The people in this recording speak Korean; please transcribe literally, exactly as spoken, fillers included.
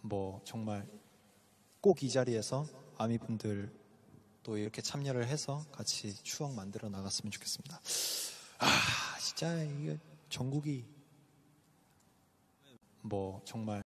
뭐 정말 꼭 이 자리에서 아미분들 또 이렇게 참여를 해서 같이 추억 만들어 나갔으면 좋겠습니다. 아, 진짜 이게 전국이 뭐 정말